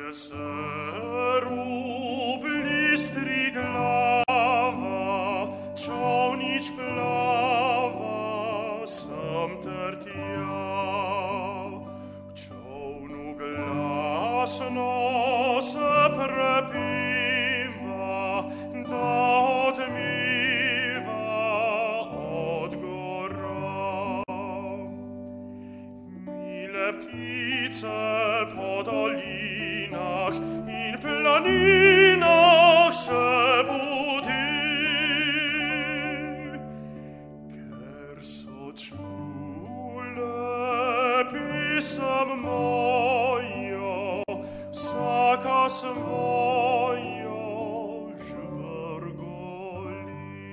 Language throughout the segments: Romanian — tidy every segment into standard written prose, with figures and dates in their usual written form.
Jeseru blistri glava, čovnič plava, sam tertija. V čovnu glasno se prepiva, da odmiva od gora. Mile ptice po dolinah in planinah se budi, ker so čule pisem mojo, vsaka svojo žvrgoli.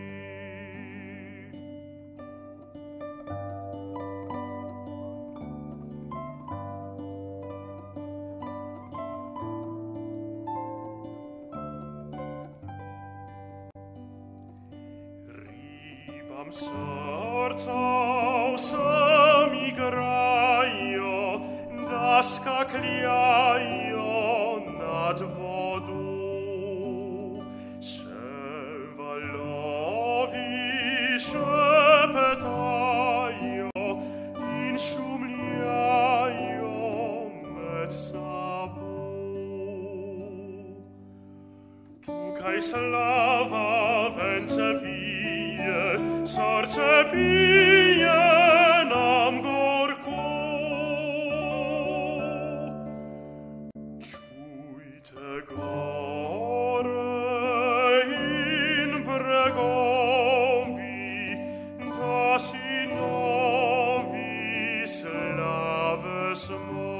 Ribam srca vsem igrajo, da skakljajo nad vodu. Se valovi šepetajo in šumljajo med sabo. Tukaj slava vence vije, srce bije nam gorko. Čujte gore in bregovi, da sinovi slave smo.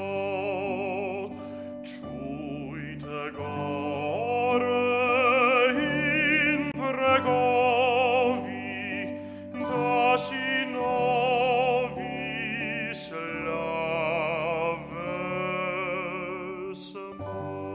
Čujte gore in bregovi, da sinovi slave smo.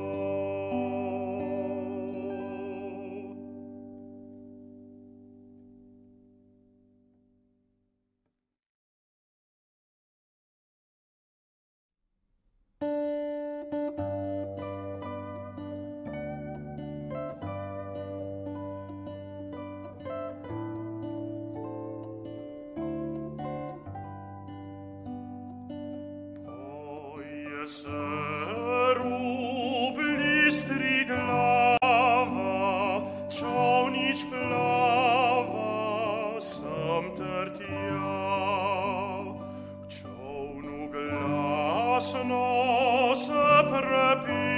Jeseru blistri glava, čovnič plava, sam tertija. V čovnu glasno se prepiva,